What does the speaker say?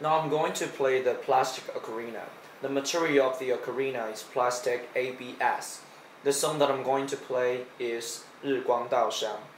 Now I'm going to play the plastic ocarina. The material of the ocarina is plastic ABS. The song that I'm going to play is 日光道上.